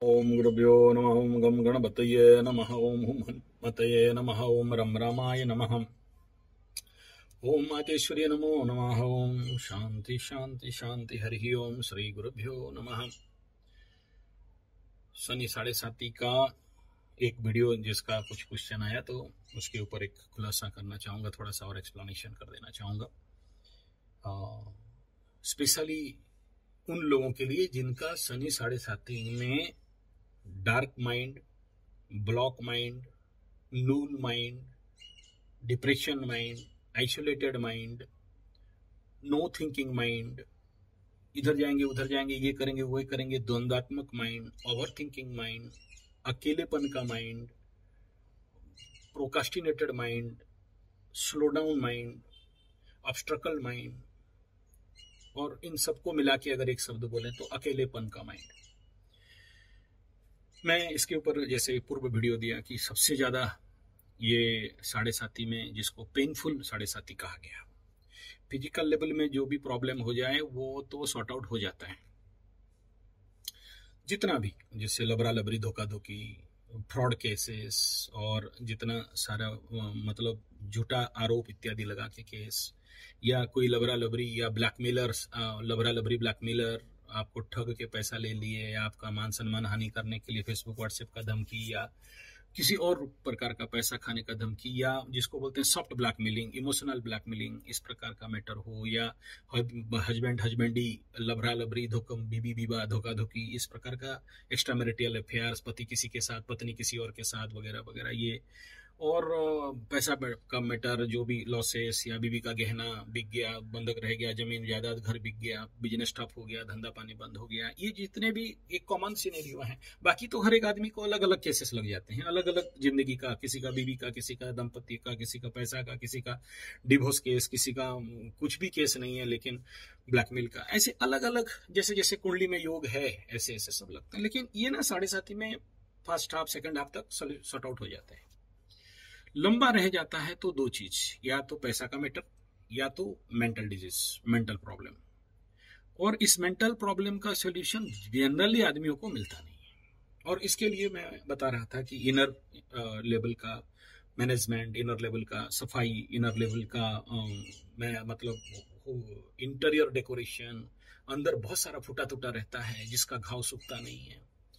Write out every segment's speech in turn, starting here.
ओम गुरुभ्यो नमः। ओम गम गणपतये नमः। ओम हुम हनुमतये नमः। ओम रम रामाय नमः। ओम मातेश्वर्य नमो नमः। ओम शांति शांति शांति। हरि ओम श्री गुरुभ्यो नमः। शनि 7:30 का एक वीडियो जिसका कुछ क्वेश्चन आया तो उसके ऊपर एक खुलासा करना चाहूँगा, थोड़ा सा और एक्सप्लेनेशन कर देना चाहूँगा। स्पेशली उन लोगों के लिए जिनका शनि 7:30 में dark mind, block mind, null mind, depression mind, isolated mind, no thinking mind, इधर जाएंगे उधर जाएंगे, ये करेंगे वो करेंगे, द्वंद्वात्मक माइंड, ओवर थिंकिंग माइंड, अकेलेपन का mind, procrastinated mind, slow down mind, obstacle mind, और इन सबको मिला के अगर एक शब्द बोले तो अकेलेपन का माइंड। मैं इसके ऊपर जैसे पूर्व वीडियो दिया कि सबसे ज्यादा ये 7:30 में जिसको पेनफुल 7:30 कहा गया, फिजिकल लेवल में जो भी प्रॉब्लम हो जाए वो तो सॉर्ट आउट हो जाता है, जितना भी, जैसे लबरा लबरी, धोखा धोखी, फ्रॉड केसेस और जितना सारा मतलब झूठा आरोप इत्यादि लगा के केस, या कोई लबरा लबरी या ब्लैकमेलर, लबरा लबरी ब्लैकमेलर आपको ठग के पैसा ले लिए, या आपका मान सम्मान हानि करने के लिए फेसबुक व्हाट्सएप का धमकी, या किसी और प्रकार का पैसा खाने का धमकी, या जिसको बोलते हैं सॉफ्ट ब्लैकमेलिंग, इमोशनल ब्लैकमेलिंग, इस प्रकार का मैटर हो, या हस्बैंड हस्बैंडी, लबरा लबरी, बीबी विवाह, धोखा धोखी, इस प्रकार का एक्स्ट्रा मैरिटल अफेयर्स, पति किसी के साथ पत्नी किसी और के साथ वगैरह वगैरह, ये और पैसा का मैटर, जो भी लॉसेस, या बीबी का गहना बिक गया, बंधक रह गया, जमीन जायदाद घर बिक गया, बिजनेस ठप हो गया, धंधा पानी बंद हो गया, ये जितने भी एक कॉमन सिनेरियो है। बाकी तो हर एक आदमी को अलग अलग केसेस लग जाते हैं, अलग अलग जिंदगी का, किसी का बीवी का, किसी का दंपति का, किसी का पैसा का, किसी का डिवोर्स केस, किसी का कुछ भी केस नहीं है लेकिन ब्लैकमेल का, ऐसे अलग अलग जैसे जैसे कुंडली में योग है ऐसे ऐसे सब लगते हैं। लेकिन ये ना 7:30 में फर्स्ट हाफ सेकंड हाफ तक सॉर्ट आउट हो जाता है। लंबा रह जाता है तो दो चीज, या तो पैसा का मैटर, या तो मेंटल डिजीज, मेंटल प्रॉब्लम। और इस मेंटल प्रॉब्लम का सॉल्यूशन जनरली आदमियों को मिलता नहीं है। और इसके लिए मैं बता रहा था कि इनर लेवल का मैनेजमेंट, इनर लेवल का सफाई, इनर लेवल का मैं मतलब इंटीरियर डेकोरेशन, अंदर बहुत सारा फूटा टूटा रहता है जिसका घाव सूखता नहीं है।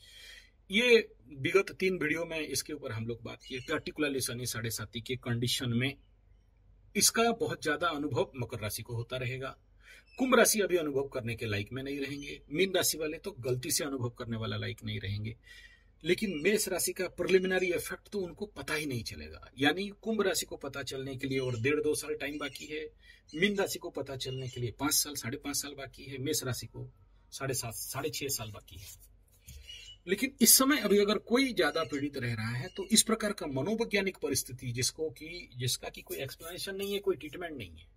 ये विगत 3 वीडियो में इसके ऊपर हम लोग बात किए, पर्टिकुलरली शनि 7:30 के कंडीशन में इसका बहुत ज्यादा अनुभव मकर राशि को होता रहेगा। कुंभ राशि अभी अनुभव करने के लायक में नहीं रहेंगे, मीन राशि वाले तो गलती से अनुभव करने वाला लायक नहीं रहेंगे, लेकिन मेष राशि का प्रिलिमिनरी इफेक्ट तो उनको पता ही नहीं चलेगा। यानी कुंभ राशि को पता चलने के लिए और 1.5-2 साल टाइम बाकी है, मीन राशि को पता चलने के लिए 5 साल 5.5 साल बाकी है, मेष राशि को 7.5 6.5 साल बाकी है। लेकिन इस समय अभी अगर कोई ज्यादा पीड़ित रह रहा है तो इस प्रकार का मनोवैज्ञानिक परिस्थिति जिसका की कोई एक्सप्लेनेशन नहीं है, कोई ट्रीटमेंट नहीं है,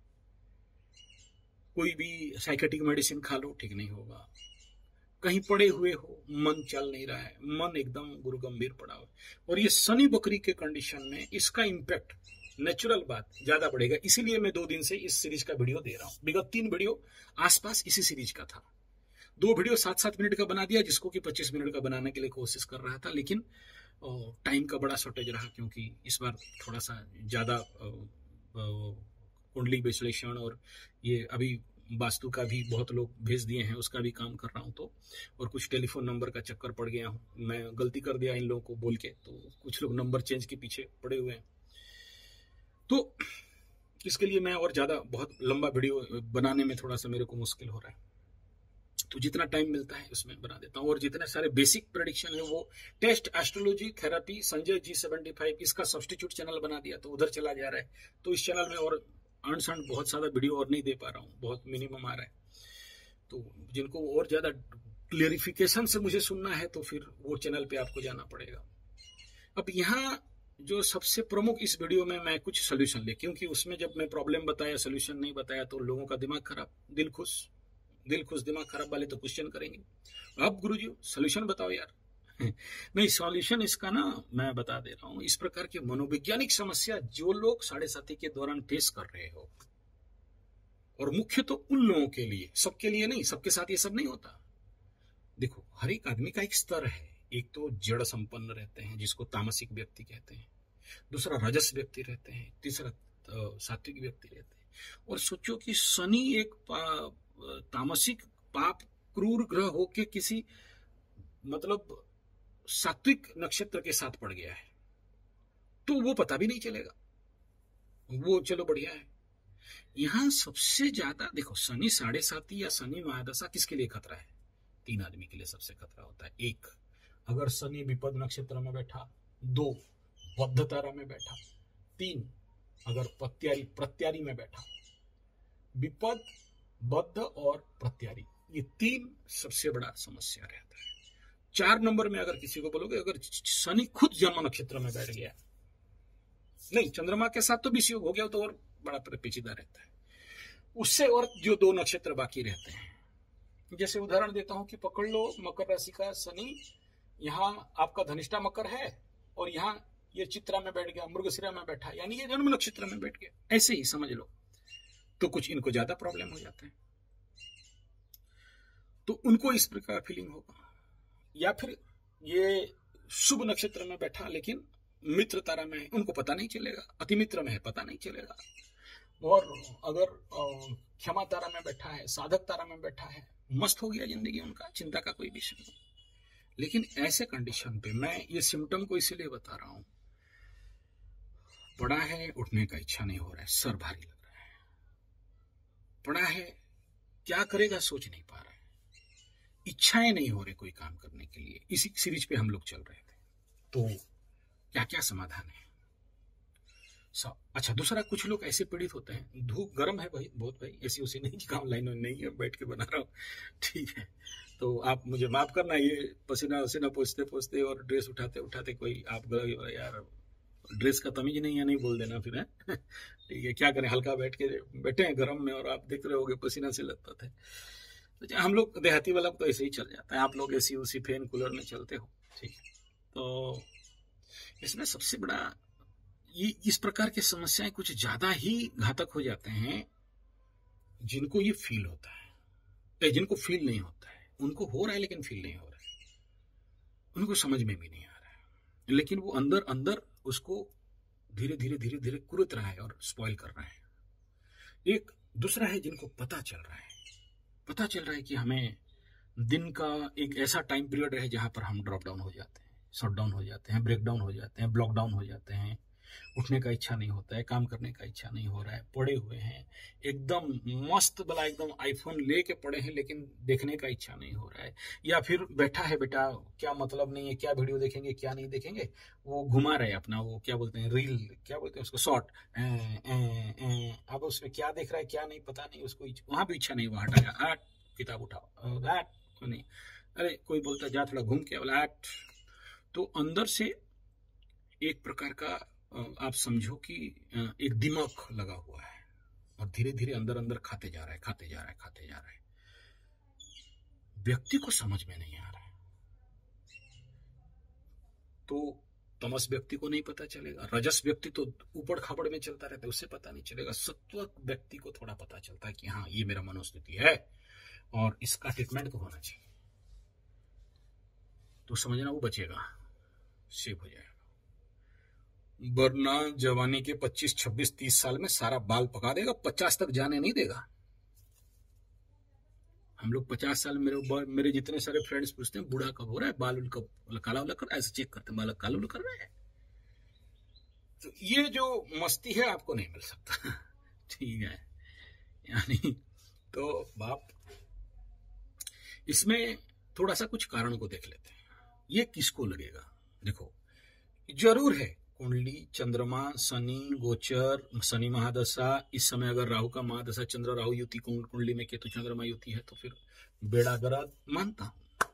कोई भी साइकेट्रिक मेडिसिन खा लो ठीक नहीं होगा, कहीं पड़े हुए हो, मन चल नहीं रहा है, मन एकदम गुरु गंभीर पड़ा हुआ, और ये शनि बकरी के कंडीशन में इसका इम्पैक्ट नेचुरल बात ज्यादा बढ़ेगा। इसीलिए मैं 2 दिन से इस सीरीज का वीडियो दे रहा हूं। विगत 3 वीडियो आसपास इसी सीरीज का था, 2 वीडियो 7-7 मिनट का बना दिया, जिसको कि 25 मिनट का बनाने के लिए कोशिश कर रहा था, लेकिन टाइम का बड़ा शॉर्टेज रहा, क्योंकि इस बार थोड़ा सा ज्यादा कुंडली विश्लेषण और ये अभी वास्तु का भी बहुत लोग भेज दिए हैं, उसका भी काम कर रहा हूं, तो और कुछ टेलीफोन नंबर का चक्कर पड़ गया हूं, मैं गलती कर दिया इन लोगों को बोल के, तो कुछ लोग नंबर चेंज के पीछे पड़े हुए हैं, तो इसके लिए मैं और ज्यादा बहुत लंबा वीडियो बनाने में थोड़ा सा मेरे को मुश्किल हो रहा है, तो जितना टाइम मिलता है उसमें बना देता हूँ। और जितने सारे बेसिक प्रेडिक्शन है वो test, astrology, therapy, Sanjay G75 इसका सब्स्टिट्यूट चैनल बना दिया, तो उधर चला जा रहा है, तो इस चैनल में और अनसंड बहुत सारा वीडियो और नहीं दे पा रहा हूँ, बहुत मिनिमम आ रहा है, तो जिनको और ज्यादा क्लियरिफिकेशन से मुझे सुनना है तो फिर वो चैनल पे आपको जाना पड़ेगा। अब यहाँ जो सबसे प्रमुख इस वीडियो में मैं कुछ सोल्यूशन ले, क्योंकि उसमें जब मैं प्रॉब्लम बताया, सोल्यूशन नहीं बताया, तो लोगों का दिमाग खराब, दिल खुश दिमाग खराब वाले तो क्वेश्चन करेंगे, अब गुरुजी सोल्यूशन बताओ यार। नहीं, सॉल्यूशन इसका ना मैं बता दे रहा हूं, इस प्रकार की मनोवैज्ञानिक समस्या जो लोग 7:30 के दौरान फेस कर रहे हो, और मुख्य तो उन लोगों के लिए, सबके लिए नहीं, सबके साथ ये सब नहीं होता। देखो, हर एक आदमी का एक स्तर है, एक तो जड़ संपन्न रहते हैं जिसको तामसिक व्यक्ति कहते हैं, दूसरा रजस व्यक्ति रहते हैं, तीसरा सात्विक व्यक्ति रहते हैं। और सोचो कि शनि एक तामसिक पाप क्रूर ग्रह होके किसी मतलब सात्विक नक्षत्र के साथ पड़ गया है, तो वो पता भी नहीं चलेगा, वो चलो बढ़िया है। यहां सबसे ज्यादा देखो, शनि 7.5 या शनि महादशा किसके लिए खतरा है? 3 आदमी के लिए सबसे खतरा होता है। 1, अगर शनि विपद नक्षत्र में बैठा, 2, बद्ध तारा में बैठा, 3, अगर प्रत्यारी में बैठा। विपद, बद्ध और प्रत्यारी, ये 3 सबसे बड़ा समस्या रहता है। 4 नंबर में अगर किसी को बोलोगे, अगर शनि खुद जन्म नक्षत्र में बैठ गया, नहीं चंद्रमा के साथ तो विषयोग हो गया तो और बड़ा पेचीदा रहता है, उससे और जो 2 नक्षत्र बाकी रहते हैं, जैसे उदाहरण देता हूं कि पकड़ लो मकर राशि का शनि, यहाँ आपका धनिष्ठा मकर है और यहाँ ये चित्रा में बैठ गया, मृगशिरा में बैठा, यानी ये जन्म नक्षत्र में बैठ गया, ऐसे ही समझ लो। तो कुछ इनको ज्यादा प्रॉब्लम हो जाता है, तो उनको इस प्रकार फीलिंग होगा। या फिर ये शुभ नक्षत्र में बैठा लेकिन मित्र तारा में है, उनको पता नहीं चलेगा, अति मित्र में है, पता नहीं चलेगा। और अगर क्षमा तारा में बैठा है, साधक तारा में बैठा है, मस्त हो गया जिंदगी उनका, चिंता का कोई विषय नहीं। लेकिन ऐसे कंडीशन पे मैं ये सिम्टम को इसीलिए बता रहा हूं, पड़ा है उठने का इच्छा नहीं हो रहा है, सर भारी लग रहा है, पड़ा है क्या करेगा सोच नहीं पा रहा है, इच्छाएं नहीं हो रही कोई काम करने के लिए। इसी सीरीज पे हम लोग चल रहे थे, तो क्या क्या समाधान है। अच्छा, दूसरा, कुछ लोग ऐसे पीड़ित होते हैं, धूप गर्म है भाई बहुत, भाई ऐसी उसी नहीं कि काम लाइन नहीं है, बैठ के बना रहा हूँ, ठीक है, तो आप मुझे माफ करना, ये पसीना वसीना पोंछते पोंछते और ड्रेस उठाते उठाते कोई आप यार ड्रेस का तमीज नहीं है, नहीं बोल देना फिर है ठीक है, क्या करें, हल्का बैठे हैं गर्म में और आप देख रहे होगे पसीना से लथपथ है। तो हम लोग देहाती वाला तो ऐसे ही चल जाता है, आप लोग ऐसी उसी फैन कूलर में चलते हो, ठीक है। तो इसमें सबसे बड़ा ये इस प्रकार की समस्याएं कुछ ज्यादा ही घातक हो जाते हैं जिनको ये फील होता है, जिनको फील नहीं होता है, उनको हो रहा है लेकिन फील नहीं हो रहा है, उनको समझ में भी नहीं आ रहा है, लेकिन वो अंदर अंदर उसको धीरे धीरे धीरे धीरे कुरेद रहा है और स्पॉइल कर रहा है। एक दूसरा है जिनको पता चल रहा है कि हमें दिन का एक ऐसा टाइम पीरियड है जहां पर हम ड्रॉप डाउन हो जाते हैं, शट डाउन हो जाते हैं, ब्रेक डाउन हो जाते हैं, ब्लॉक डाउन हो जाते हैं, उठने का इच्छा नहीं होता है, काम करने का इच्छा नहीं हो रहा है, पड़े हुए हैं एकदम मस्त भला, एकदम आईफोन लेके पड़े हैं लेकिन देखने का इच्छा नहीं हो रहा है। या फिर बैठा है बेटा, क्या मतलब नहीं है, क्या वीडियो देखेंगे क्या नहीं देखेंगे, वो घुमा रहे अपना, वो क्या बोलते हैं रील, क्या बोलते हैं उसको, शॉर्ट, अब उसमें क्या देख रहा है क्या नहीं पता नहीं, उसको वहां भी इच्छा नहीं, वहां हटाया, किताब उठाओ, नहीं, अरे कोई बोलता जा थोड़ा घूम के, बोला तो अंदर से एक प्रकार का आप समझो कि एक दिमाग लगा हुआ है और धीरे धीरे अंदर अंदर खाते जा रहा है, व्यक्ति को समझ में नहीं आ रहा है। तो तमस व्यक्ति को नहीं पता चलेगा, रजस व्यक्ति तो ऊपर खाबड़ में चलता रहता है, उससे पता नहीं चलेगा, सत्व व्यक्ति को थोड़ा पता चलता है कि हाँ ये मेरा मनोस्थिति है और इसका ट्रीटमेंट तो होना चाहिए, तो समझना वो बचेगा, सेव हो जाएगा। वरना जवानी के 25, 26, 30 साल में सारा बाल पका देगा, 50 तक जाने नहीं देगा। हम लोग 50 साल, मेरे जितने सारे फ्रेंड्स पूछते हैं बूढ़ा कब हो रहा है, बाल कब काला वाला कर रहा है, ऐसे चेक करते हैं बाल काला वाला कर रहा है। तो ये जो मस्ती है आपको नहीं मिल सकता ठीक है, यानी तो बाप इसमें थोड़ा सा कुछ कारण को देख लेते हैं, ये किसको लगेगा। देखो जरूर है कुंडली, चंद्रमा, शनि गोचर, शनि महादशा, इस समय अगर राहु का महादशा, चंद्र राहु युति, कुंडली में केतु चंद्रमा युति है तो फिर बेड़ा गर्क मानता हूं।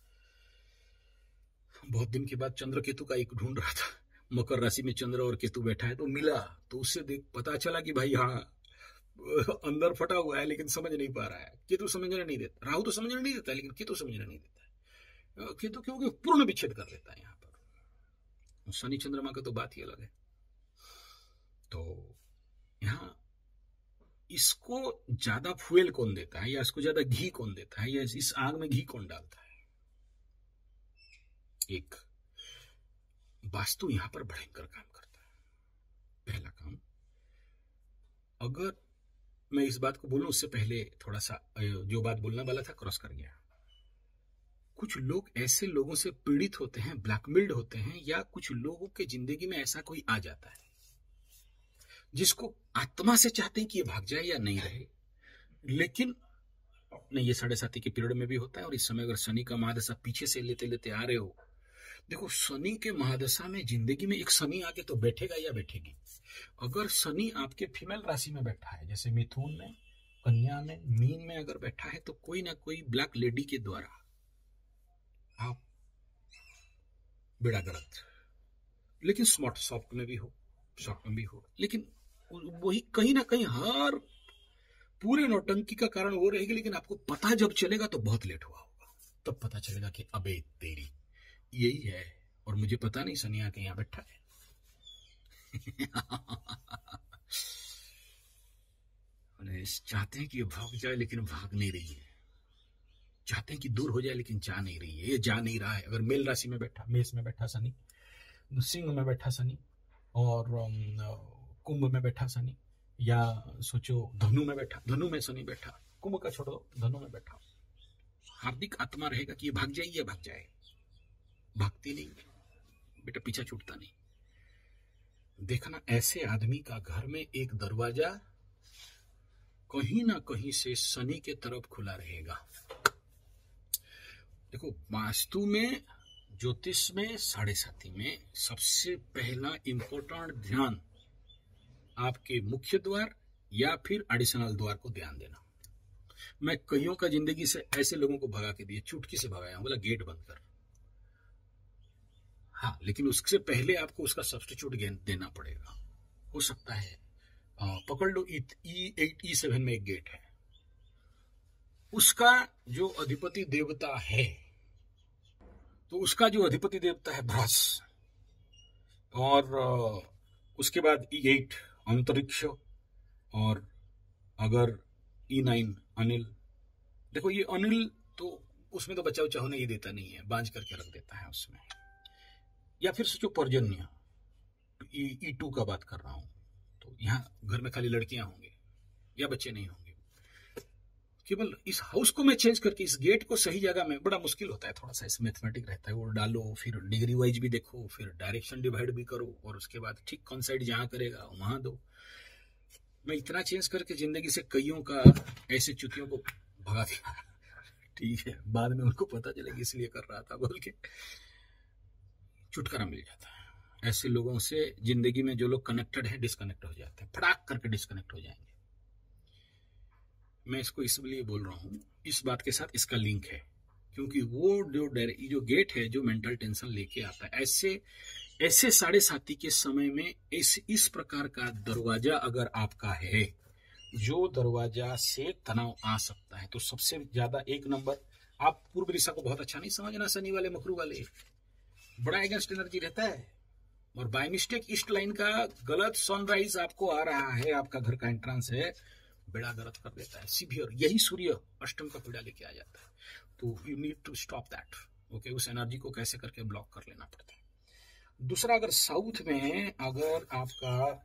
बहुत दिन के बाद चंद्र केतु का एक ढूंढ रहा था, मकर राशि में चंद्र और केतु बैठा है तो मिला, तो उससे देख पता चला कि भाई हाँ अंदर फटा हुआ है लेकिन समझ नहीं पा रहा है, केतु समझने नहीं देता, राहु तो समझने नहीं देता लेकिन केतु समझने नहीं देता है, केतु क्योंकि पूर्ण विच्छेद कर देता है यहाँ पर। शनि चंद्रमा का तो बात ही अलग है। तो यहां इसको ज्यादा फ्यूल कौन देता है या इसको ज्यादा घी कौन देता है या इस आग में घी कौन डालता है, एक वास्तु यहां पर भयंकर काम करता है। पहला काम, अगर मैं इस बात को बोलूं उससे पहले थोड़ा सा जो बात बोलने वाला था क्रॉस कर गया। कुछ लोग ऐसे लोगों से पीड़ित होते हैं, ब्लैकमेल्ड होते हैं, या कुछ लोगों के जिंदगी में ऐसा कोई आ जाता है जिसको आत्मा से चाहते हैं कि ये भाग जाए या नहीं रहे, लेकिन नहीं, ये 7.5 के पीरियड में भी होता है। और इस समय अगर शनि का महादशा पीछे से लेते लेते आ रहे हो, देखो शनि के महादशा में जिंदगी में एक शनि आके तो बैठेगा या बैठेगी। अगर शनि आपके फीमेल राशि में बैठा है, जैसे मिथुन में, कन्या में, मीन में अगर बैठा है, तो कोई ना कोई ब्लैक लेडी के द्वारा आप बेड़ा गर्क, लेकिन स्मार्ट सॉफ्ट में भी हो, शॉर्ट में भी हो, लेकिन वही कहीं ना कहीं हर पूरे नौटंकी का कारण वो रहेगी। लेकिन आपको पता जब चलेगा तो बहुत लेट हुआ होगा, तब पता चलेगा कि अबे तेरी यही है, और मुझे पता नहीं शनि आके यहां बैठा है। चाहते हैं कि ये भाग जाए लेकिन भाग नहीं रही है, चाहते हैं कि दूर हो जाए लेकिन जा नहीं रही है, ये जा नहीं रहा है। अगर मेल राशि में बैठा, मेष में बैठा शनि, सिंह में बैठा शनि, और कुंभ में बैठा शनि, या सोचो धनु में बैठा, धनु में शनि बैठा, कुंभ का छोड़ो, धनु में बैठा, हार्दिक आत्मा रहेगा कि ये भाग जाए या भाग जाए। भागती नहीं बेटा, पीछा छूटता नहीं। देखना, ऐसे आदमी का घर में एक दरवाजा कहीं ना कहीं से शनि के तरफ खुला रहेगा। देखो, वास्तु में, ज्योतिष में, 7.5 में सबसे पहला इंपॉर्टेंट ध्यान आपके मुख्य द्वार या फिर एडिशनल द्वार को ध्यान देना। मैं कईयों का जिंदगी से ऐसे लोगों को भगा के दिए, चुटकी से भगाया हूं, बोला गेट बंद कर। हाँ, लेकिन उससे पहले आपको उसका सब्स्टिट्यूट देना पड़ेगा। हो सकता है पकड़ लो, E8 E7 में एक गेट है, उसका जो अधिपति देवता है, तो उसका जो अधिपति देवता है बृहस्पति, और उसके बाद E8 अंतरिक्ष, और अगर E9 अनिल। देखो ये अनिल तो उसमें तो बचा उचा होने ही देता नहीं है, बांझ करके रख देता है उसमें। या फिर सोचो पर्जन्य, E2 का बात कर रहा हूं, तो यहाँ घर में खाली लड़कियां होंगी या बच्चे नहीं होंगे। केवल इस हाउस को मैं चेंज करके इस गेट को सही जगह में, बड़ा मुश्किल होता है, थोड़ा सा इस मैथमेटिक रहता है, वो डालो, फिर डिग्री वाइज भी देखो, फिर डायरेक्शन डिवाइड भी करो, और उसके बाद ठीक कौन साइड जहां करेगा वहां दो। मैं इतना चेंज करके जिंदगी से कईयों का ऐसे चुतियों को भगा दिया। ठीक है, बाद में उनको पता चलेगा इसलिए कर रहा था बोल के छुटकारा मिल जाता है। ऐसे लोगों से जिंदगी में जो लोग कनेक्टेड हैं डिस्कनेक्ट हो जाते हैं, फटाक करके डिस्कनेक्ट हो जाएंगे। मैं इसको इसलिए बोल रहा हूं, इस बात के साथ इसका लिंक है, क्योंकि वो जो गेट है जो मेंटल टेंशन लेके आता है, ऐसे 7.5 के समय में इस प्रकार का दरवाजा अगर आपका है, जो दरवाजा से तनाव आ सकता है, तो सबसे ज्यादा 1 नंबर, आप पूर्व दिशा को बहुत अच्छा नहीं समझना, शनि वाले मकरू वाले बड़ा अगेंस्ट एनर्जी रहता है, और बाय मिस्टेक ईस्ट लाइन का गलत सनराइज आपको आ रहा है, आपका घर का एंट्रेंस है, बेड़ा गर्क कर देता है, सीवियर। यही सूर्य अष्टम का पीड़ा लेके आ जाता है। तो you need to stop that. Okay, उस एनर्जी को कैसे करके ब्लॉक कर लेना पड़ता है। दूसरा, अगर साउथ में अगर आपका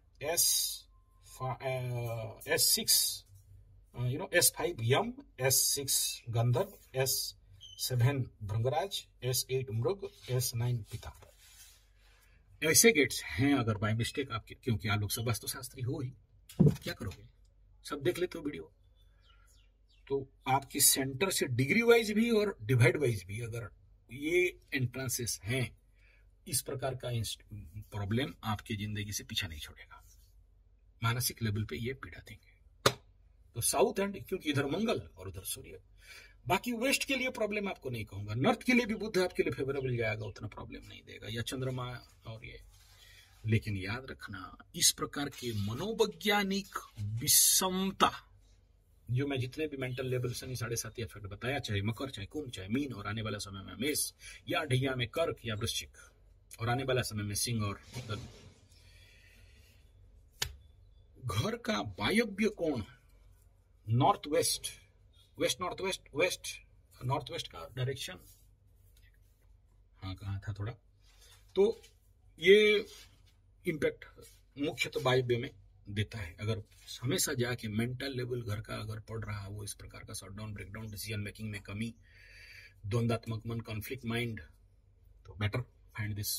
S6 S5 यम, S6 गंधर्व, S7 भृंगराज, S8 मृग, S9 पिता, ऐसे गेट्स हैं अगर बाय मिस्टेक आपके, क्योंकि आप लोग सब वास्तुशास्त्री हो ही, क्या करोगे, सब देख लेते हो वीडियो, तो आपकी सेंटर से डिग्री वाइज भी और डिवाइड वाइज भी अगर ये एंट्रेंसेस हैं, इस प्रकार का प्रॉब्लम आपकी जिंदगी से पीछा नहीं छोड़ेगा, मानसिक लेवल पे ये पीड़ा देंगे। तो साउथ एंड, क्योंकि इधर मंगल और उधर सूर्य। बाकी वेस्ट के लिए प्रॉब्लम आपको नहीं कहूंगा, नॉर्थ के लिए भी बुध आपके लिए फेवरेबल जाएगा, उतना प्रॉब्लम नहीं देगा, या चंद्रमा और ये। लेकिन याद रखना, इस प्रकार के मनोवैज्ञानिक विषमता, जो मैं जितने भी मेंटल लेवल शनि 7.5 इफेक्ट बताया, चाहे मकर, चाहे कुंभ, चाहे मीन, और आने वाला समय में मेष, या ढैया में कर्क या वृश्चिक, और आने वाला समय में सिंह और धनु। घर का वायव्य कोण north west, west north west, west north west का डायरेक्शन, कहा था थोड़ा। तो ये इम्पैक्ट मुख्य तो वायव्य में देता है। अगर हमेशा जाके मेंटल लेवल घर का अगर पढ़ रहा है वो इस प्रकार का शटडाउन, ब्रेकडाउन, डिसीजन मेकिंग में कमी, द्वंदात्मक मन, कॉन्फ्लिक्ट माइंड, तो बेटर फाइंड दिस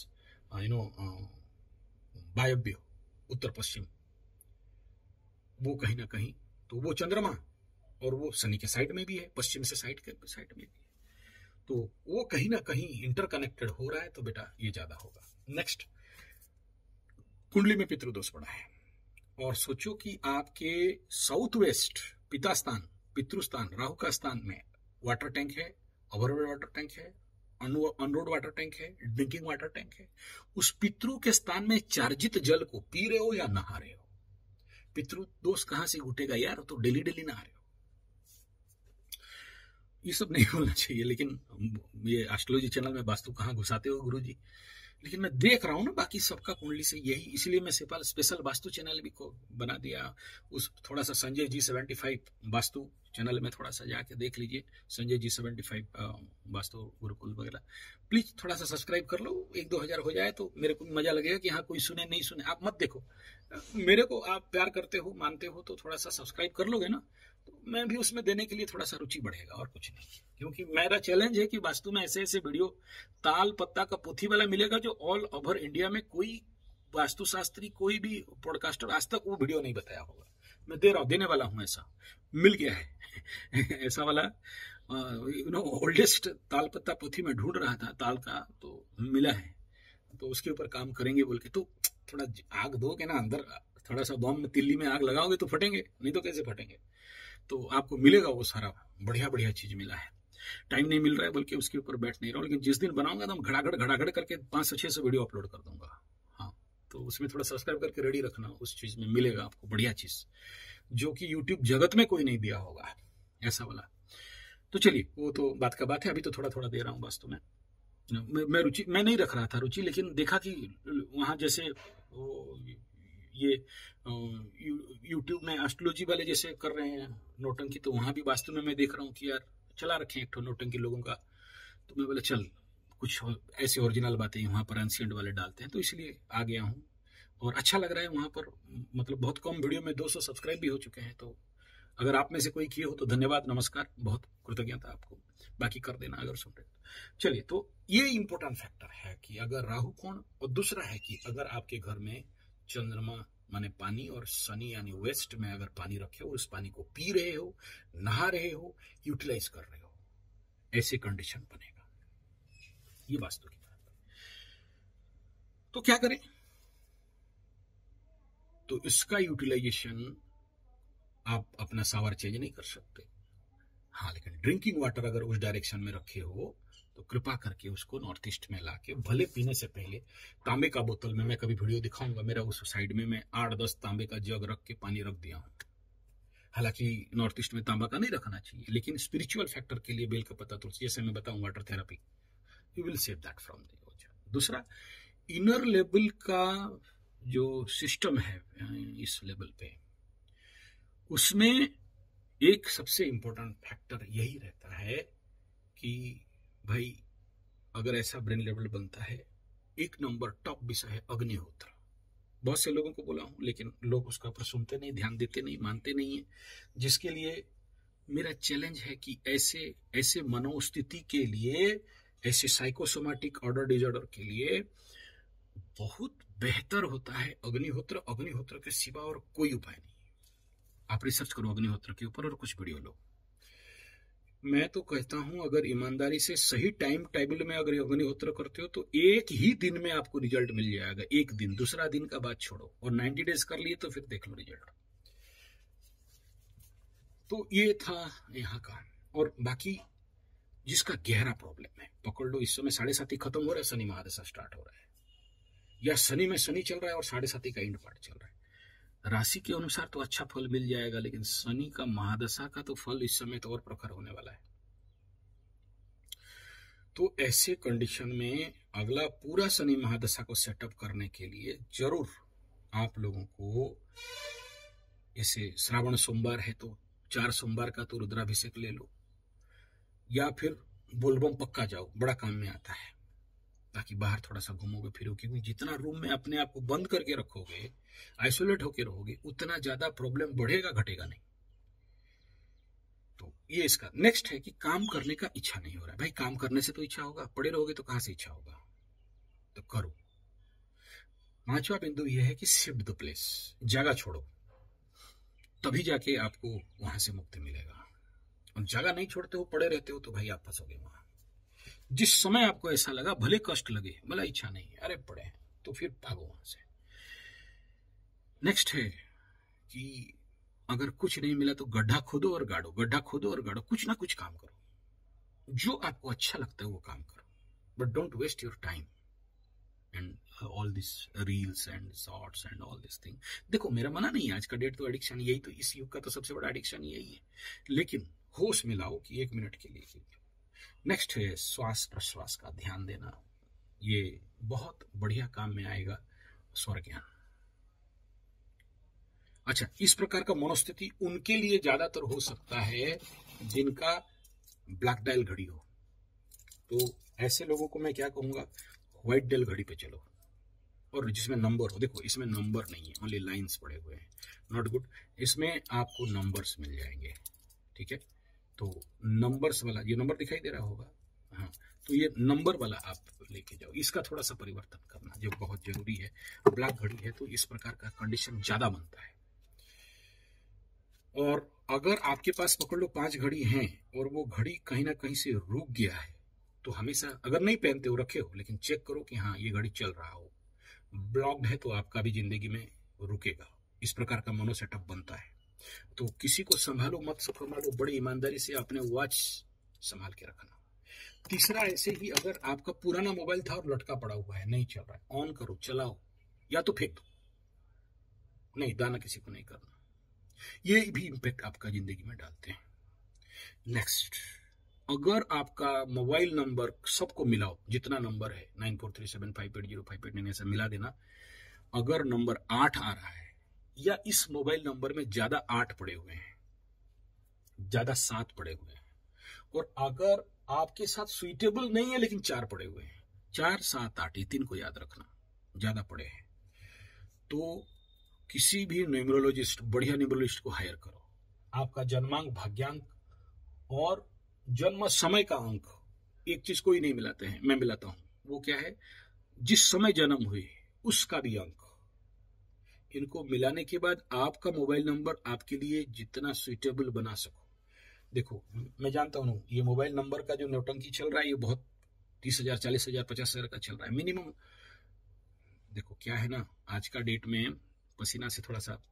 वायव्य उत्तर पश्चिम, वो कहीं ना कहीं, तो वो चंद्रमा और वो शनि के साइड में भी है, पश्चिम से साइड में भी है, तो वो कहीं ना कहीं इंटरकनेक्टेड हो रहा है, तो बेटा ये ज्यादा होगा। नेक्स्ट, कुंडली में पितृदोष पड़ा है और सोचो कि आपके साउथ वेस्ट पितृस्थान राहु का स्थान में वाटर टैंक है, ओवरहेड वाटर टैंक है, अनरोड वाटर टैंक है, ड्रिंकिंग वाटर टैंक है। उस पितृ के स्थान में चार्जित जल को पी रहे हो या नहा रहे हो, पितृ दोष कहां से उठेगा यार, तो डेली डेली नहा रहे हो। ये सब नहीं होना चाहिए, लेकिन ये एस्ट्रोलॉजी चैनल में वास्तु कहां घुसाते हो गुरुजी, लेकिन मैं देख रहा हूं ना बाकी सबका कुंडली से यही, इसलिए मैं स्पेशल वास्तु चैनल भी को बना दिया। उस थोड़ा सा संजय जी 75 वास्तु चैनल में थोड़ा सा जाके देख लीजिए, संजय जी 75 वास्तु गुरुकुल वगैरह, प्लीज थोड़ा सा सब्सक्राइब कर लो, 1-2 हजार हो जाए तो मेरे को मजा लगेगा कि हाँ कोई सुने नहीं सुने, आप मत देखो, मेरे को आप प्यार करते हो मानते हो तो थोड़ा सा सब्सक्राइब कर लोगे ना, तो मैं भी उसमें देने के लिए थोड़ा सा रुचि बढ़ेगा और कुछ नहीं। क्योंकि मेरा चैलेंज है कि वास्तु में ऐसे ऐसे वीडियो ताल पत्ता का पोथी वाला मिलेगा जो ऑल ओवर इंडिया में कोई वास्तुशास्त्री कोई भी पॉडकास्टर आज तक वो वीडियो नहीं बताया होगा। मैं दे रहा हूँ, देने वाला हूँ, ऐसा मिल गया है ऐसा वाला ओल्डेस्ट ताल पत्ता पोथी में ढूंढ रहा था ताल का, तो मिला है, तो उसके ऊपर काम करेंगे बोल के। तो थोड़ा आग दोगे ना अंदर, थोड़ा सा बॉम्ब में तिल्ली में आग लगाओगे तो फटेंगे, नहीं तो कैसे फटेंगे। तो आपको मिलेगा वो सारा बढ़िया बढ़िया चीज मिला है। टाइम नहीं मिल रहा है बल्कि उसके ऊपर बैठ नहीं रहा हूँ, लेकिन जिस दिन बनाऊंगा तो हम घड़ाघड़ करके 500-600 वीडियो अपलोड कर दूंगा। हाँ, तो उसमें थोड़ा सब्सक्राइब करके रेडी रखना, उस चीज में मिलेगा आपको बढ़िया चीज जो कि यूट्यूब जगत में कोई नहीं दिया होगा, ऐसा वाला। तो चलिए, वो तो बात का बात है, अभी तो थोड़ा थोड़ा दे रहा हूँ वास्तु में। मैं नहीं रख रहा था रुचि, लेकिन देखा कि वहां जैसे ये यूट्यूब में एस्ट्रोलॉजी वाले जैसे कर रहे हैं नोटंकी, तो वहां भी वास्तु में मैं देख रहा हूँ कि यार चला रखे एक नोटंकी लोगों का, तो मैं बोला चल कुछ ऐसे ओरिजिनल बातें वहां पर एंशिएंट वाले डालते हैं, तो इसलिए आ गया हूँ और अच्छा लग रहा है। वहां पर मतलब बहुत कम वीडियो में 200 सब्सक्राइब भी हो चुके हैं, तो अगर आप में से कोई किए हो तो धन्यवाद, नमस्कार, बहुत कृतज्ञता आपको, बाकी कर देना अगर सुन रहे। चलिए, तो ये इंपॉर्टेंट फैक्टर है कि अगर राहु कोण, और दूसरा है कि अगर आपके घर में चंद्रमा माने पानी और शनि यानी वेस्ट में अगर पानी रखे हो, उस पानी को पी रहे हो, नहा रहे हो, यूटिलाइज कर रहे हो, ऐसे कंडीशन बनेगा। ये वास्तु की बात है। तो क्या करें? तो इसका यूटिलाइजेशन आप अपना सावर चेंज नहीं कर सकते, हाँ, लेकिन ड्रिंकिंग वाटर अगर उस डायरेक्शन में रखे हो तो कृपा करके उसको नॉर्थ ईस्ट में लाके भले पीने से पहले तांबे का बोतल में, मैं कभी वीडियो दिखाऊंगा मेरा उस साइड में, मैं 8-10 तांबे का जग रख के पानी रख दिया हूं। हालांकि नॉर्थ ईस्ट में तांबा का नहीं रखना चाहिए, लेकिन स्पिरिचुअल फैक्टर के लिए बेल का पत्ता, तुलसी, जैसे मैं बताऊं water therapy, you will save that from the ocean. दूसरा, इनर लेवल का जो सिस्टम है इस लेवल पे, उसमें एक सबसे इंपॉर्टेंट फैक्टर यही रहता है कि भाई अगर ऐसा ब्रेन लेवल बनता है, एक नंबर टॉप विषय है अग्निहोत्र। बहुत से लोगों को बोला हूं, लेकिन लोग उसका ऊपर सुनते नहीं, ध्यान देते नहीं, मानते नहीं है, जिसके लिए मेरा चैलेंज है कि ऐसे मनोस्थिति के लिए, ऐसे साइकोसोमैटिक ऑर्डर डिजॉर्डर के लिए बहुत बेहतर होता है अग्निहोत्र। अग्निहोत्र के सिवा और कोई उपाय नहीं। आप रिसर्च करो अग्निहोत्र के ऊपर और कुछ वीडियो लो। मैं तो कहता हूं अगर ईमानदारी से सही टाइम टेबल में अगर अग्निहोत्र करते हो तो एक ही दिन में आपको रिजल्ट मिल जाएगा, एक दिन, दूसरा दिन का बात छोड़ो, और 90 डेज कर लिए तो फिर देख लो रिजल्ट। तो ये था यहाँ का। और बाकी जिसका गहरा प्रॉब्लम है पकड़ लो, इस समय 7.5 खत्म हो रहा है, शनि महादशा स्टार्ट हो रहा है, या शनि में शनि चल रहा है और 7.5 का इंड पार्ट चल रहा है। राशि के अनुसार तो अच्छा फल मिल जाएगा, लेकिन शनि का महादशा का तो फल इस समय तो और प्रखर होने वाला है। तो ऐसे कंडीशन में अगला पूरा शनि महादशा को सेटअप करने के लिए जरूर आप लोगों को, जैसे श्रावण सोमवार है तो 4 सोमवार का तो रुद्राभिषेक ले लो, या फिर बोलबम पक्का जाओ, बड़ा काम में आता है। ताकि बाहर थोड़ा सा घूमोगे फिरोगे, क्योंकि जितना रूम में अपने आप को बंद करके रखोगे, आइसोलेट होके रहोगे, उतना ज्यादा प्रॉब्लम बढ़ेगा घटेगा नहीं। तो ये इसका नेक्स्ट है कि काम करने का इच्छा नहीं हो रहा है। भाई काम करने से तो इच्छा होगा, पड़े रहोगे तो कहां से इच्छा होगा, तो करो। पांचवा बिंदु यह है कि शिफ्ट द प्लेस, जगह छोड़ो, तभी जाके आपको वहां से मुक्ति मिलेगा। और जगह नहीं छोड़ते हो, पड़े रहते हो, तो भाई आप फंसोगे वहां। जिस समय आपको ऐसा लगा, भले कष्ट लगे, भला इच्छा नहीं है, अरे पड़े हैं, तो फिर भागो वहां से। नेक्स्ट है कि अगर कुछ नहीं मिला तो गड्ढा खोदो और गाड़ो, गड्ढा खोदो और गाड़ो, कुछ ना कुछ काम करो, जो आपको अच्छा लगता है वो काम करो, but don't waste your time and all this reels and shorts and all this thing. देखो मेरा मना नहीं है, आज का डेट तो एडिक्शन यही, तो इस युग का तो सबसे बड़ा एडिक्शन यही है, लेकिन होश में लाओ कि 1 मिनट के लिए। नेक्स्ट है श्वास प्रश्वास का ध्यान देना, ये बहुत बढ़िया काम में आएगा, स्वर ज्ञान। अच्छा, इस प्रकार का मनोस्थिति उनके लिए ज्यादातर हो सकता है जिनका ब्लैक डायल घड़ी हो, तो ऐसे लोगों को मैं क्या कहूंगा, व्हाइट डायल घड़ी पे चलो, और जिसमें नंबर हो। देखो इसमें नंबर नहीं है, ओनली लाइंस पड़े हुए हैं, नॉट गुड। इसमें आपको नंबर्स मिल जाएंगे, ठीक है। तो नंबर्स वाला, ये नंबर दिखाई दे रहा होगा, हाँ, तो ये नंबर वाला आप लेके जाओ। इसका थोड़ा सा परिवर्तन करना जो बहुत जरूरी है। ब्लैक घड़ी है तो इस प्रकार का कंडीशन ज्यादा बनता है। और अगर आपके पास पकड़ लो 5 घड़ी हैं और वो घड़ी कहीं ना कहीं से रुक गया है, तो हमेशा, अगर नहीं पहनते हो रखे हो, लेकिन चेक करो कि हाँ ये घड़ी चल रहा हो। ब्लॉक्ड है तो आपका भी जिंदगी में रुकेगा। इस प्रकार का मनो सेटअप बनता है। तो किसी को संभालो मत संभालो, बड़ी ईमानदारी से अपने वॉच संभाल के रखना। तीसरा, ऐसे ही अगर आपका पुराना मोबाइल था और लटका पड़ा हुआ है, नहीं चल रहा है, ऑन करो, चलाओ, या तो फेंक दो, नहीं दाना किसी को नहीं करना। ये भी इंपैक्ट आपका जिंदगी में डालते हैं। नेक्स्ट, अगर आपका मोबाइल नंबर सबको मिलाओ, जितना नंबर है 9437580589 ऐसा मिला देना। अगर नंबर 8 आ रहा है, या इस मोबाइल नंबर में ज्यादा 8 पड़े हुए हैं, ज्यादा 7 पड़े हुए हैं, और अगर आपके साथ सुइटेबल नहीं है लेकिन 4 पड़े हुए हैं, 4, 7, 8, ये 3 को याद रखना, ज्यादा पड़े हैं, तो किसी भी न्यूमरोलॉजिस्ट, बढ़िया न्यूमरोलॉजिस्ट को हायर करो। आपका जन्मांक, भाग्यांक और जन्म समय का अंक, एक चीज कोई नहीं मिलाते हैं, मैं मिलाता हूं। वो क्या है, जिस समय जन्म हुए उसका भी अंक। इनको मिलाने के बाद आपका मोबाइल नंबर आपके लिए जितना सुइटेबल बना सको। देखो मैं जानता हूं ये मोबाइल नंबर का जो नौटंकी चल रहा है, ये बहुत 30,000, 40,000, 50,000 का चल रहा है मिनिमम। देखो क्या है ना, आज का डेट में पसीना से थोड़ा सा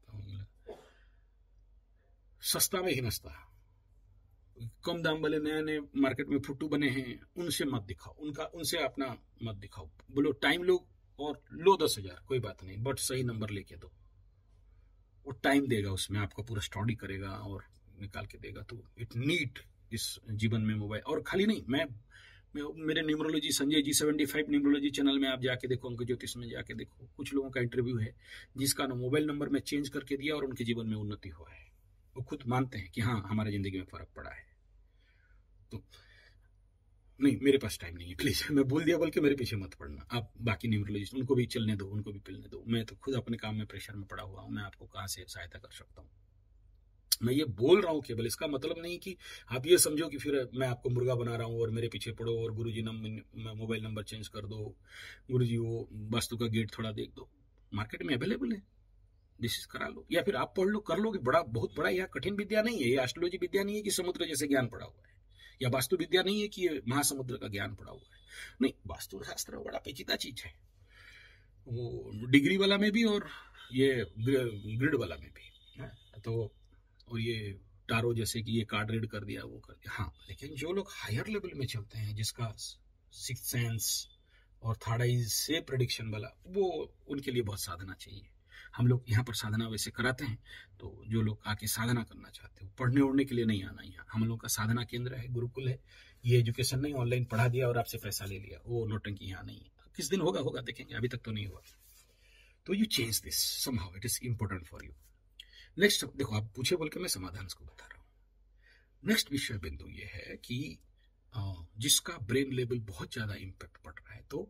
सस्ता में ही नसता, कम दाम वाले नए नए मार्केट में फुट्टू बने हैं, उनसे मत दिखाओ, उनसे अपना मत दिखाओ। बोलो टाइम लो और लो 10,000, कोई बात नहीं, बट सही नंबर लेके दो। वो टाइम देगा, उसमें आपका पूरा स्टडी करेगा और निकाल के देगा। तो इट नीड इस जीवन में मोबाइल। और खाली नहीं, मैं मेरे numerology Sanjay G75 numerology channel में आप जाके देखो, अंक ज्योतिष में जाके देखो, कुछ लोगों का इंटरव्यू है जिसका मोबाइल नंबर में चेंज करके दिया और उनके जीवन में उन्नति हुआ है। वो खुद मानते हैं कि हाँ हमारे जिंदगी में फर्क पड़ा है। तो नहीं, मेरे पास टाइम नहीं है, प्लीज मैं बोल दिया बोल के मेरे पीछे मत पड़ना। आप बाकी न्यूमरोलॉजिस्ट उनको भी चलने दो, उनको भी पिलने दो। मैं तो खुद अपने काम में प्रेशर में पड़ा हुआ हूँ, मैं आपको कहाँ से सहायता कर सकता हूँ। मैं ये बोल रहा हूँ केवल, इसका मतलब नहीं कि आप ये समझो कि फिर मैं आपको मुर्गा बना रहा हूँ और मेरे पीछे पड़ो और गुरुजी मोबाइल नंबर चेंज कर दो, गुरुजी वो वास्तु का गेट थोड़ा देख दो, मार्केट में अवेलेबल है, डिसीज करा लो, या फिर आप पढ़ लो, कर लोगे। बहुत बड़ा यह कठिन विद्या नहीं है, ये एस्ट्रोलॉजी विद्या नहीं है कि समुद्र जैसे ज्ञान पड़ा हुआ है, या वास्तु विद्या नहीं है कि ये महासमुद्र का ज्ञान पड़ा हुआ है। नहीं, वास्तु शास्त्र बड़ा पेचीदा चीज है, वो डिग्री वाला में भी और ये ग्रिड वाला में भी। तो और ये टारो जैसे कि ये कार्ड रीड कर दिया, वो कर दिया, हाँ। लेकिन जो लोग हायर लेवल में चलते हैं, जिसका सिक्स्थ सेंस और थर्ड आइज से प्रेडिक्शन वाला, वो उनके लिए बहुत साधना चाहिए। हम लोग यहाँ पर साधना वैसे कराते हैं, तो जो लोग आके साधना करना चाहते हो, पढ़ने उड़ने के लिए नहीं आना यहाँ। हम लोग का साधना केंद्र है, गुरुकुल है, ये एजुकेशन नहीं ऑनलाइन पढ़ा दिया और आपसे पैसा ले लिया, वो नोटंकी यहाँ नहीं है। किस दिन होगा देखेंगे, अभी तक तो नहीं हुआ। तो you change this somehow, it is important for you. Next देखो, आप पूछे बोल के मैं समाधान इसको बता रहा हूँ। नेक्स्ट विषय बिंदु ये है कि जिसका ब्रेन लेवल बहुत ज्यादा इम्पैक्ट पड़ रहा है, तो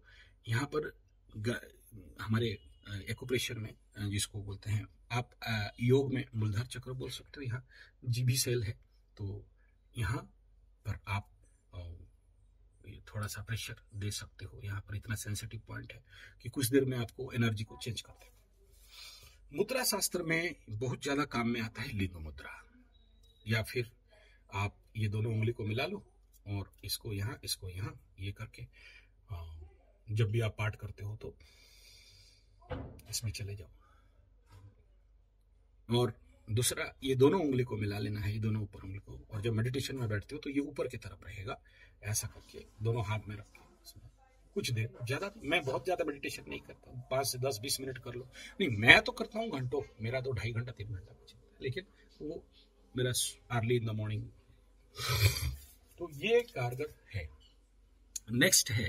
यहाँ पर हमारे एक्यूप्रेशर में जिसको बोलते हैं आप योग में मूलधार चक्र बोल सकते हो, यहाँ जीभी सेल है, तो यहाँ पर आप थोड़ा सा प्रेशर दे सकते हो। यहाँ पर इतना सेंसिटिव पॉइंट है कि कुछ देर में आपको एनर्जी को चेंज कर दे। मुद्रा शास्त्र में बहुत ज्यादा काम में आता है लिंग मुद्रा, या फिर आप ये दोनों उंगली को मिला लो और इसको यहाँ ये करके जब भी आप पाठ करते हो तो इसमें चले जाओ, और दूसरा ये दोनों उंगली को मिला लेना है, ये दोनों ऊपर उंगली को, और जब मेडिटेशन में बैठते हो तो ये ऊपर की तरफ रहेगा, ऐसा करके दोनों हाथ में रख के कुछ देर, ज्यादा मैं बहुत ज्यादा मेडिटेशन नहीं करता हूँ, 5 से 10-20 मिनट कर लो, नहीं मैं तो करता हूँ घंटों, मेरा तो 2.5 घंटा 3 घंटा बचता है, लेकिन वो मेरा अर्ली इन द मॉर्निंग, तो ये कारगर है। नेक्स्ट है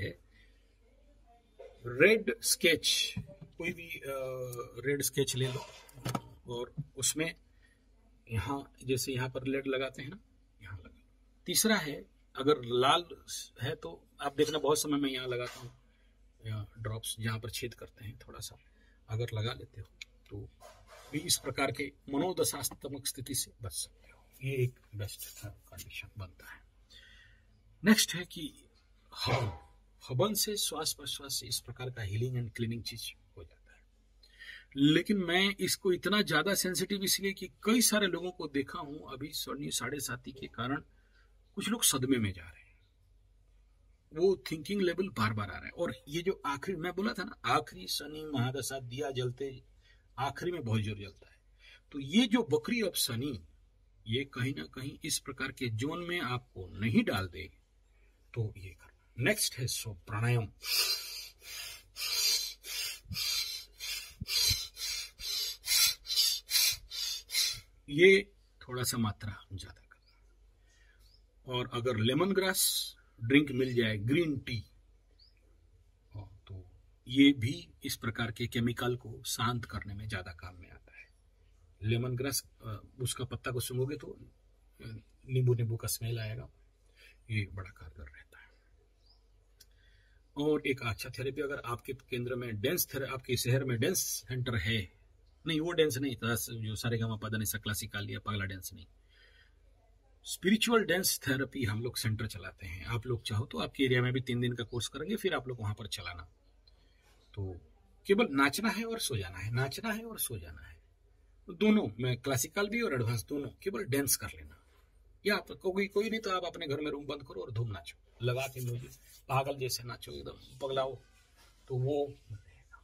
रेड स्केच, कोई भी रेड स्केच ले लो और उसमें यहाँ जैसे यहाँ पर लेड लगाते हैं ना, यहाँ लगा। तीसरा है अगर लाल है तो आप देखना बहुत समय मैं यहाँ लगाता हूँ, यहाँ ड्रॉप्स जहाँ पर छेद करते हैं थोड़ा सा अगर लगा लेते हो तो भी इस प्रकार के मनोदशात्मक स्थिति से बच सकते हो, ये एक बेस्ट कंडीशन बनता है। नेक्स्ट है कि हवन से श्वास प्रश्वास से इस प्रकार का हीलिंग एंड क्लीनिंग चीज हो जाता है, लेकिन मैं इसको इतना ज्यादा सेंसिटिव इसलिए कि कई सारे लोगों को देखा हूं अभी शनि 7.5 के कारण कुछ लोग सदमे में जा रहे हैं, वो थिंकिंग लेवल बार बार आ रहा है, और ये जो आखिरी मैं बोला था ना, आखिरी शनि महादशा दिया जलते आखिरी में बहुत जोर जलता है, तो ये जो बकरी ऑफ शनि ये कहीं ना कहीं इस प्रकार के जोन में आपको नहीं डाल दे तो ये करना। नेक्स्ट है सो प्राणायाम, ये थोड़ा सा मात्रा ज्यादा करना, और अगर लेमन ग्रास ड्रिंक मिल जाए, ग्रीन टी, तो ये भी इस प्रकार के केमिकल को शांत करने में ज्यादा काम में आता है। लेमन ग्रास उसका पत्ता को सूंघोगे तो नींबू का स्मेल आएगा, ये बड़ा कारगर रहता है। और एक अच्छा थेरेपी अगर आपके केंद्र में डेंस थेरेपी, आपके शहर में डेंस सेंटर है, नहीं वो डेंस नहीं था जो सारेगामा सा क्लासिकल या पगला डेंस नहीं, स्पिरिचुअल डेंस थेरेपी हम लोग सेंटर चलाते हैं। आप लोग चाहो तो आपके एरिया में भी 3 दिन का कोर्स करेंगे, फिर आप लोग वहां पर चलाना, तो केवल नाचना है और सो जाना है, नाचना है और सो जाना है, दोनों में क्लासिकल भी और एडवांस दोनों, केवल डांस कर लेना, या कोई नहीं तो आप अपने घर में रूम बंद करो और धूम नाचो, लगा के म्यूजिक पागल जैसे नाचो, एकदम पगलाओ, तो वो रहेगा।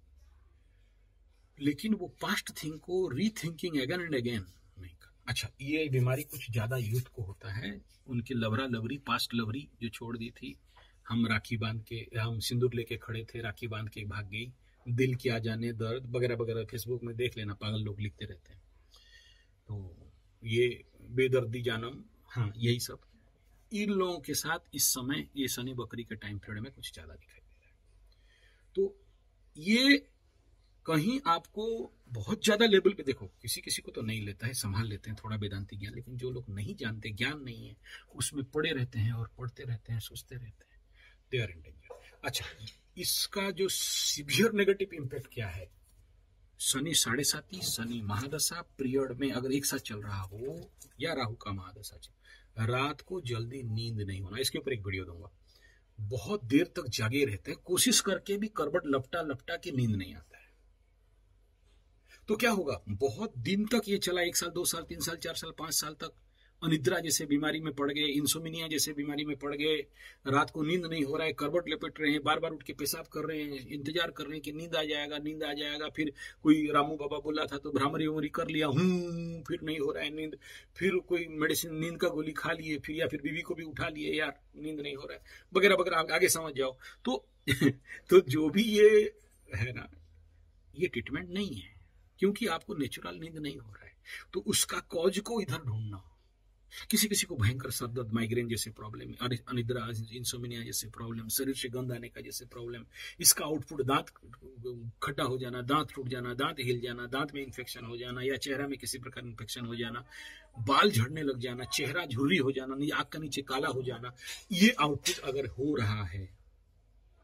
लेकिन वो पास्ट थिंग को रीथिंकिंग अगेन एंड अगेन नहीं कर। अच्छा, ये बीमारी कुछ ज्यादा यूथ को होता है, उनकी लवरा लवरी पास्ट लवरी जो छोड़ दी थी, हम राखी बांध के, हम सिंदूर लेके खड़े थे, राखी बांध के भाग गई, दिल की आ जाने दर्द वगैरह वगैरह, फेसबुक में देख लेना, पागल लोग लिखते रहते हैं, तो ये बेदर्दी जानम, हाँ यही सब इन लोगों के साथ इस समय ये शनि बकरी के टाइम पीरियड में कुछ ज्यादा दिखाई दे रहा है। तो ये कहीं आपको बहुत ज्यादा लेवल पे, देखो किसी किसी को तो नहीं लेता है, संभाल लेते हैं थोड़ा वेदांती ज्ञान, लेकिन जो लोग नहीं जानते, ज्ञान नहीं है, उसमें पड़े रहते हैं और पढ़ते रहते हैं, सोचते रहते हैं, दे आर इन डेंजर। अच्छा, इसका जो सीवियर नेगेटिव इम्पैक्ट क्या है, शनि 7.5 शनि महादशा पीरियड में अगर एक साथ चल रहा हो, या राहु का महादशा चल, रात को जल्दी नींद नहीं होना, इसके ऊपर एक वीडियो दूंगा। बहुत देर तक जागे रहते हैं, कोशिश करके भी करबट लपटा लपटा के नींद नहीं आता है, तो क्या होगा, बहुत दिन तक ये चला, 1 साल 2 साल 3 साल 4 साल 5 साल तक अनिद्रा जैसे बीमारी में पड़ गए, इंसोमिनिया जैसे बीमारी में पड़ गए, रात को नींद नहीं हो रहा है, करवट लपेट रहे हैं, बार बार उठ के पेशाब कर रहे हैं, इंतजार कर रहे हैं कि नींद आ जाएगा नींद आ जाएगा, फिर कोई रामू बाबा बोला था तो भ्रामरी उमरी कर लिया, फिर नहीं हो रहा है नींद, फिर कोई मेडिसिन नींद का गोली खा लिए, फिर या फिर बीवी को भी उठा लिए, यार नींद नहीं हो रहा है वगैरह वगैरह, आगे समझ जाओ। तो जो भी ये है ना, ये ट्रीटमेंट नहीं है, क्योंकि आपको नेचुरल नींद नहीं हो रहा है, तो उसका कॉज को इधर ढूंढना। किसी किसी को भयंकर सर दर्द, माइग्रेन जैसे प्रॉब्लम, अनिद्रा, इंसोमिनिया जैसे प्रॉब्लम, शरीर से गंध आने का जैसे प्रॉब्लम, इसका आउटपुट दांत खट्टा हो जाना, दांत टूट जाना, दांत हिल जाना, दांत में इन्फेक्शन हो जाना, या चेहरा में किसी प्रकार इन्फेक्शन हो जाना, बाल झड़ने लग जाना, चेहरा झुर्री हो जाना, आंख का नीचे काला हो जाना, ये आउटपुट अगर हो रहा है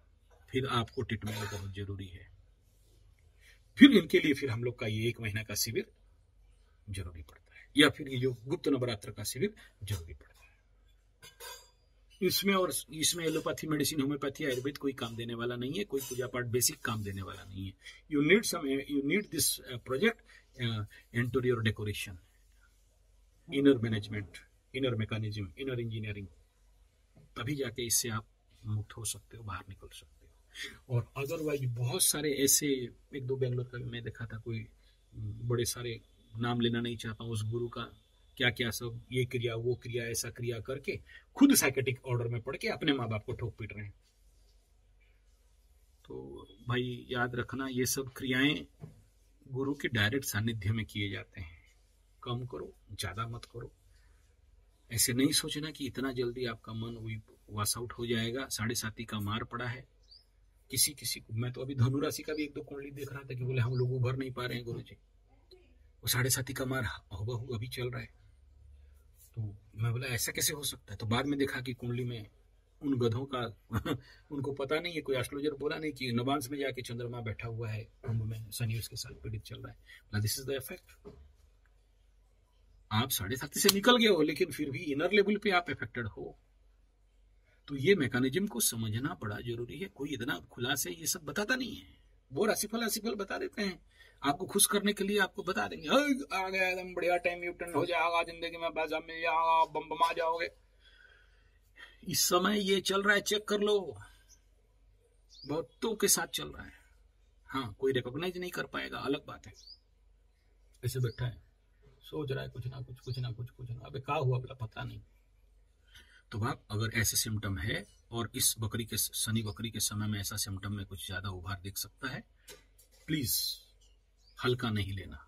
फिर आपको ट्रीटमेंट बहुत जरूरी है। फिर इनके लिए फिर हम लोग का ये 1 महीना का शिविर जरूरी पड़ता है, या फिर ये जो गुप्त नवरात्र का शिविर जरूरी पड़ता है। इसमें एलोपैथी, मेडिसिन, होम्योपैथी, आयुर्वेद कोई काम देने वाला नहीं है, कोई पूजा पाठ बेसिक काम देने वाला नहीं है। You need this project interior decoration, inner management, inner mechanism, inner engineering, तभी जाके इससे आप मुक्त हो सकते हो, बाहर निकल सकते हो। और अदरवाइज बहुत सारे ऐसे, 1-2 बेंगलोर का मैं देखा था, कोई बड़े सारे, नाम लेना नहीं चाहता हूँ उस गुरु का, क्या क्या सब, ये क्रिया वो क्रिया ऐसा क्रिया करके खुद साइकेटिक ऑर्डर में पढ़ के अपने माँ बाप को ठोक पीट रहे हैं। तो भाई याद रखना, ये सब क्रियाएं गुरु के डायरेक्ट सानिध्य में किए जाते हैं। कम करो, ज्यादा मत करो। ऐसे नहीं सोचना कि इतना जल्दी आपका मन वॉश आउट हो जाएगा। 7.5 का मार पड़ा है किसी किसी को। मैं तो अभी धनु राशि का भी 1-2 कुंडली देख रहा था कि बोले हम लोग उभर नहीं पा रहे हैं गुरु जी, वो 7.5 का मार हुबहू अभी चल रहा है। तो मैं बोला ऐसा कैसे हो सकता है? तो बाद में देखा कि कुंडली में उन गधों का उनको पता नहीं है, कोई एस्ट्रोलॉजर बोला नहीं कि नवांश में जाके चंद्रमा बैठा हुआ है, कुंभ में शनि उसके साथ पीड़ित चल रहा है। This is the effect. आप 7.5 से निकल गए हो, लेकिन फिर भी इनर लेवल पे आप इफेक्टेड हो। तो ये मैकेनिज्म को समझना बड़ा जरूरी है। कोई इतना खुला से ये सब बताता नहीं है। वो राशिफल बता देते हैं, आपको खुश करने के लिए आपको बता देंगे, आ गया एकदम बढ़िया टाइम, न्यूटन हो जाएगा जिंदगी में, पैसा मिल जाएगा, बम आ जाओगे। इस समय ये चल रहा है, चेक कर लो, बहुतों के साथ चल रहा है। हाँ, कोई रिकॉग्नाइज नहीं कर पाएगा, अलग बात है। ऐसे बैठा है, सोच रहा है कुछ ना कुछ, अबे क्या हुआ बोला पता नहीं। तो आप अगर ऐसे सिम्टम है, और इस बकरी के, शनि बकरी के समय में ऐसा सिम्टम में कुछ ज्यादा उभार दिख सकता है, प्लीज हल्का नहीं लेना।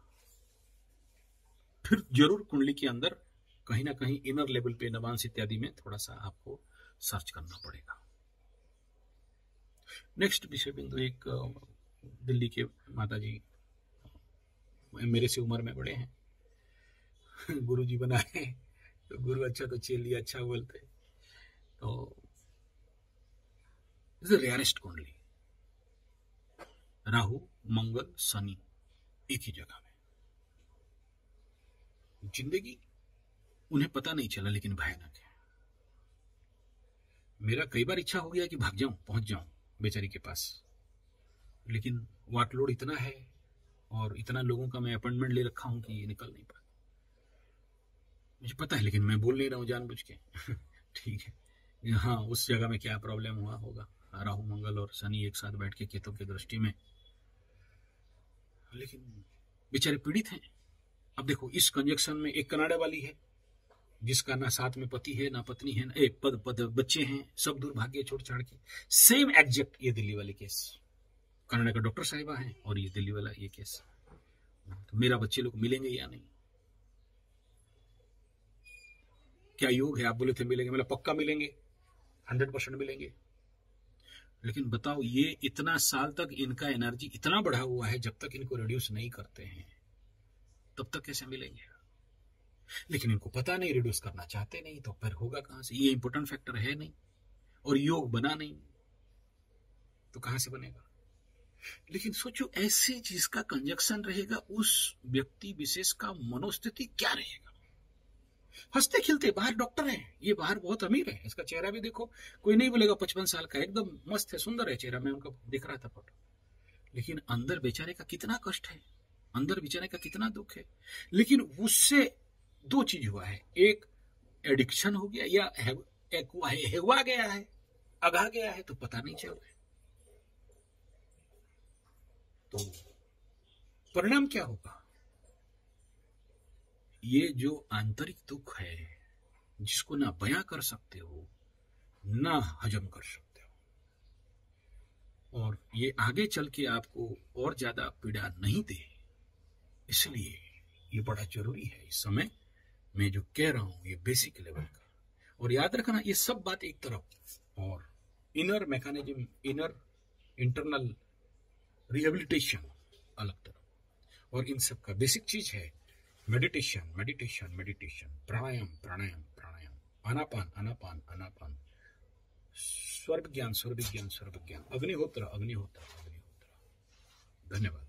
फिर जरूर कुंडली के अंदर कहीं ना कहीं इनर लेवल पे, नवांश इत्यादि में थोड़ा सा आपको सर्च करना पड़ेगा। नेक्स्ट विषय बिंदु, एक दिल्ली के माता जी मेरे से उम्र में बड़े हैं, गुरु जी बनाए, तो गुरु अच्छा तो चेली अच्छा बोलते। तो रेयरेस्ट कुंडली, राहु मंगल शनि एक ही जगह में, जिंदगी उन्हें पता नहीं चला लेकिन भयानक है। मेरा कई बार इच्छा हो गया कि भाग जाऊं, पहुंच जाऊं बेचारी के पास, लेकिन वर्कलोड इतना है और इतना लोगों का मैं अपॉइंटमेंट ले रखा हूं कि ये निकल नहीं पाता। मुझे पता है, लेकिन मैं बोल नहीं रहा हूं जानबूझ के। ठीक है, हाँ, उस जगह में क्या प्रॉब्लम हुआ होगा, राहु मंगल और शनि एक साथ बैठ के केतु की दृष्टि में, लेकिन बेचारे पीड़ित हैं। अब देखो, इस कंजक्शन में एक कनाडा वाली है जिसका ना साथ में पति है ना पत्नी है, एक पद बच्चे हैं, सब दुर्भाग्य छोड़ छाड़ के। सेम एग्जैक्ट ये दिल्ली वाले केस, कनाडा का डॉक्टर साहिबा है और ये दिल्ली वाला ये केस। तो मेरा बच्चे लोग मिलेंगे या नहीं, क्या योग है? आप बोले थे मिलेंगे, मतलब पक्का मिलेंगे, 100% मिलेंगे। लेकिन बताओ, ये इतना साल तक इनका एनर्जी इतना बढ़ा हुआ है, जब तक इनको रिड्यूस नहीं करते हैं तब तक कैसे मिलेंगे? लेकिन इनको पता नहीं, रिड्यूस करना चाहते नहीं, तो फिर होगा कहां से? ये इंपॉर्टेंट फैक्टर है नहीं, और योग बना नहीं, तो कहां से बनेगा? लेकिन सोचो, ऐसे जिसका कंजक्शन रहेगा, उस व्यक्ति विशेष का मनोस्थिति क्या रहेगा? हंसते खिलते, बाहर डॉक्टर है, ये बाहर बहुत अमीर है, इसका चेहरा भी देखो, कोई नहीं बोलेगा 55 साल का, एकदम मस्त है, सुंदर है चेहरा, मैं उनका दिख रहा था फोटो। लेकिन अंदर बेचारे का कितना कष्ट है, अंदर बेचारे का कितना दुख है। लेकिन उससे 2 चीज हुआ है, एक एडिक्शन हो गया, या हेवा गया है, अगा गया है, तो पता नहीं चल रहा है। तो परिणाम क्या होगा? ये जो आंतरिक दुख है, जिसको ना बयां कर सकते हो ना हजम कर सकते हो, और ये आगे चल के आपको और ज्यादा पीड़ा नहीं दे, इसलिए ये बड़ा जरूरी है इस समय मैं जो कह रहा हूं, ये बेसिक लेवल का। और याद रखना, ये सब बात एक तरफ, और inner mechanism, inner internal rehabilitation अलग तरफ। और इन सब का बेसिक चीज है meditation, meditation, meditation, pranayama, pranayama, pranayama, anapana, anapana, anapana, स्वर विज्ञान, स्वर विज्ञान, स्वर विज्ञान, अग्निहोत्र, अग्निहोत्र, अग्निहोत्र। धन्यवाद।